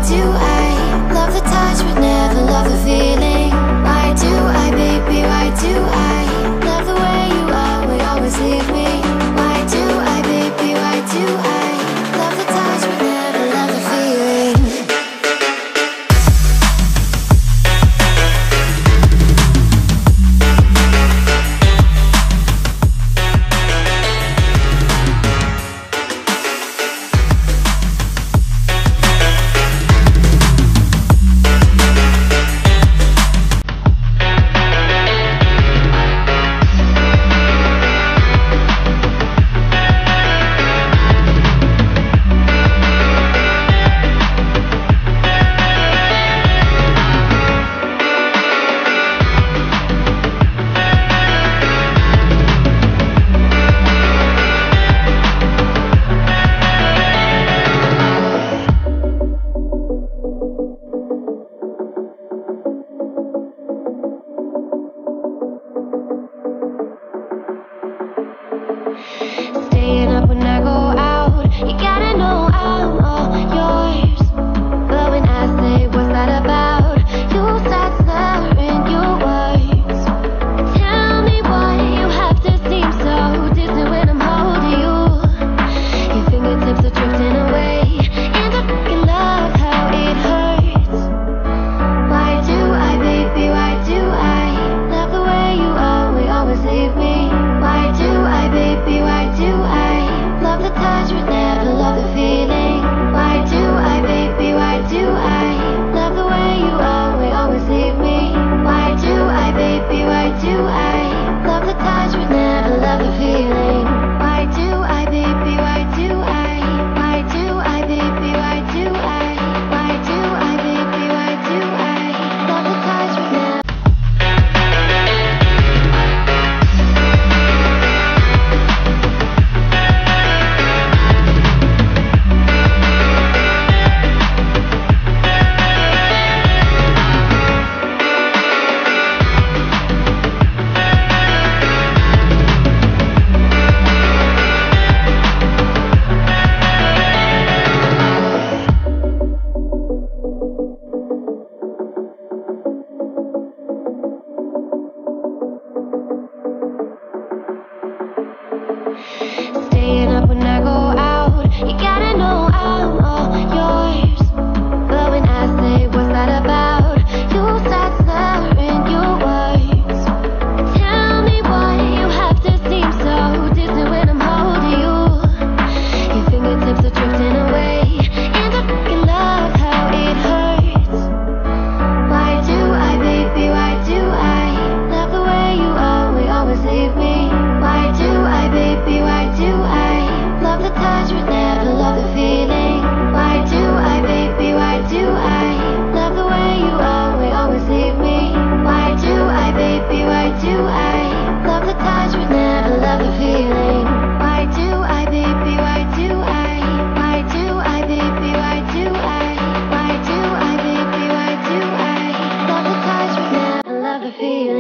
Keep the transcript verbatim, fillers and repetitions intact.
do I love the touch but never love the feeling? Why do I, baby, why do I love the way you always, always leave me? Why do I, baby, why do I love the touch but never love the feeling? Staying up when I go out, you gotta know I'm all yours. But when I say what's that about, you start slurring your words. Tell me why you have to seem so distant when I'm holding you. Your fingertips are drifting away, and I fucking love how it hurts. Why do I, baby, why do I love the way you always, always leave me? Why do I, baby, why do I love the touch but never love the feeling? Why do I, baby, why do I love the way you always, always leave me? Why do I, baby, why do I love the touch but never love the feeling? Why do I, baby, why do I? Why do I, baby, why do I? Why do I, baby, why do I love the touch but never? Staying up when I go out, you gotta know I'm all yours. But when I say what's that about, you start slurring your words. Tell me why you have to seem so distant when I'm holding you. Your fingertips are drifting away, and I fucking love how it hurts. Why do I, baby, why do I love the way you always, always leave me? Why do I, baby, why do I love the touch but never love the feeling? Why do I, baby, why do I love the way you always, always leave me? Why do I, baby, why do I love the touch but never love the feeling? Why do I, baby, why do I? Why do I, baby, why do I? Why do I, baby, why do I love the touch but never love the feeling?